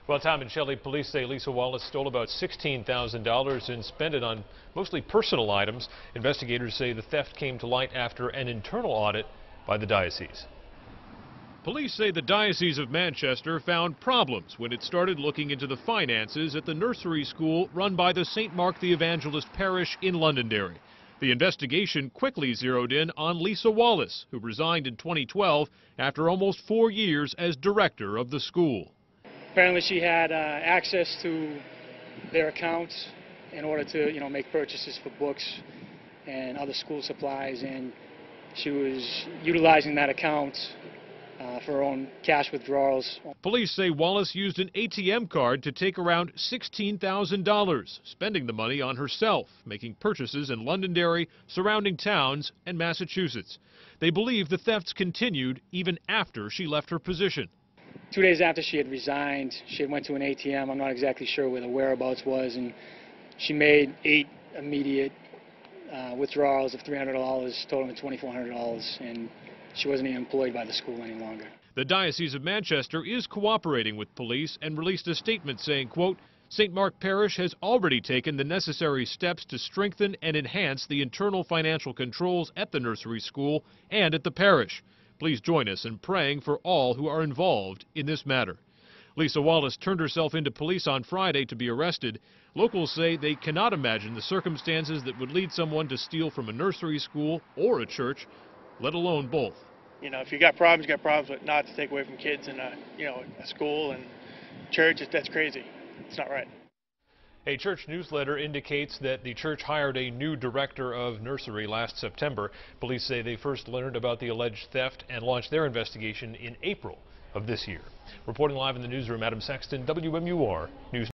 Well, Tom and Shelley, police say Lisa Wallace stole about $16,000 and spent it on mostly personal items. Investigators say the theft came to light after an internal audit by the diocese. Police say the Diocese of Manchester found problems when it started looking into the finances at the nursery school run by the St. Mark the Evangelist parish in Londonderry. The investigation quickly zeroed in on Lisa Wallace, who resigned in 2012 after almost 4 years as director of the school. Apparently she had access to their accounts in order to, make purchases for books and other school supplies, and she was utilizing that account for her own cash withdrawals. Police say Wallace used an ATM card to take around $16,000, spending the money on herself, making purchases in Londonderry, surrounding towns, and Massachusetts. They believe the thefts continued even after she left her position. 2 days after she had resigned, she had went to an ATM. I'm not exactly sure where the whereabouts was, and she made 8 immediate withdrawals of $300, totaling $2,400, and she wasn't even employed by the school any longer. The Diocese of Manchester is cooperating with police and released a statement saying, quote, St. Mark Parish has already taken the necessary steps to strengthen and enhance the internal financial controls at the nursery school and at the parish. Please join us in praying for all who are involved in this matter. Lisa Wallace turned herself into police on Friday to be arrested. Locals say they cannot imagine the circumstances that would lead someone to steal from a nursery school or a church, let alone both. If you got problems, but not to take away from kids in a school and church, that's crazy. It's not right. A church newsletter indicates that the church hired a new director of nursery last September. Police say they first learned about the alleged theft and launched their investigation in April of this year. Reporting live in the newsroom, Adam Sexton, WMUR News.